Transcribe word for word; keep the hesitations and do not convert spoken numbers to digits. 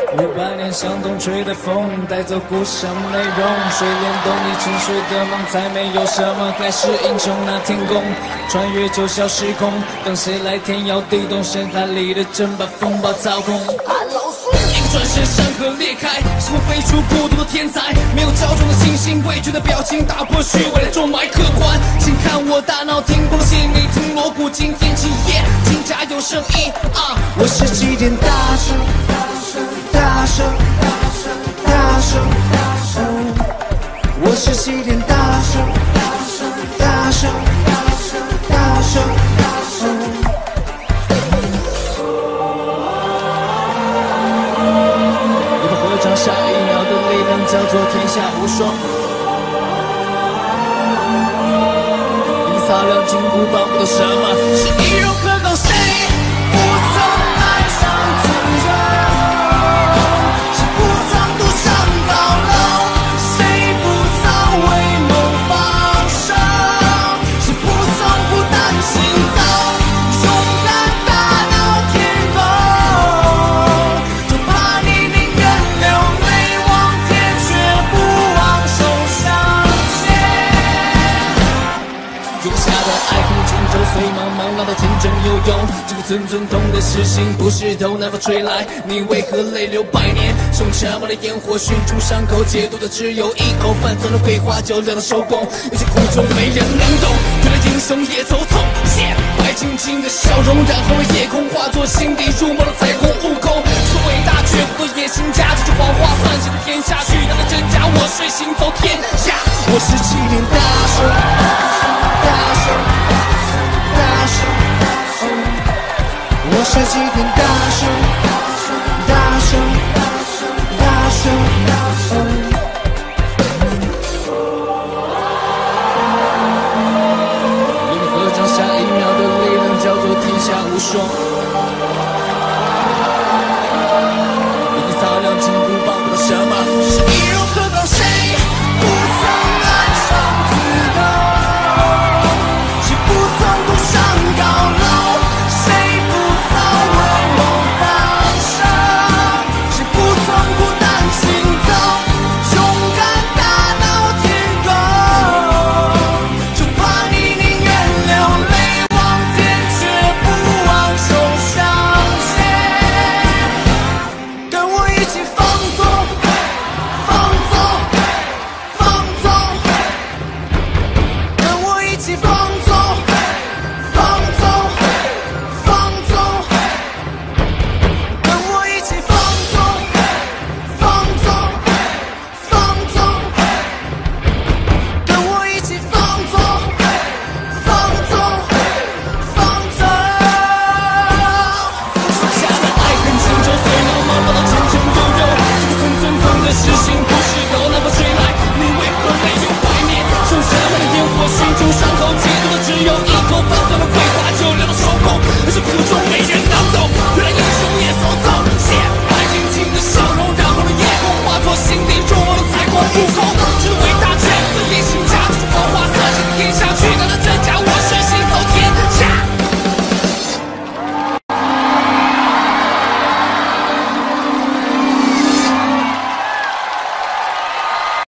五百年向东吹的风，带走故乡内容。谁联动你沉睡的梦？才没有什么盖世英雄那天宫，穿越九霄时空，等谁来天摇地动？深海里的针把风暴操控。一个转身，山河裂开，是我飞出孤独的天才。没有骄纵的信心，畏惧的表情，打破虚伪的重脉客观。请看我大脑听空气，你听锣鼓，今天起夜，听家有声音啊！我是起点大声。大声，大声，大声，大声！我是起点大声，大声，大声，大声，大声，大声！一把火掌，下一秒的力量叫做天下无双。一擦亮金箍棒，不懂什么是易容可靠，谁不曾爱上自由？随茫茫浪涛天真游泳，这个寸寸痛的实心不是头南风吹来，你为何泪流百年？是用沉默的烟火熏出伤口，解毒的只有一口饭，走了桂花酒凉到收工，有些苦衷没人能懂，原来英雄也走从现白晶晶的笑容，染红了夜空，化作心底入魔的彩虹悟空，是伟大却不做野心家，这句谎话算写的天下，巨大的真假我睡行走天下，我是起点大声，大声。我是起点大声，大声，大声，大声。一个合掌，下一秒的力量叫做天下无双。一个擦亮金箍棒，不懂什么是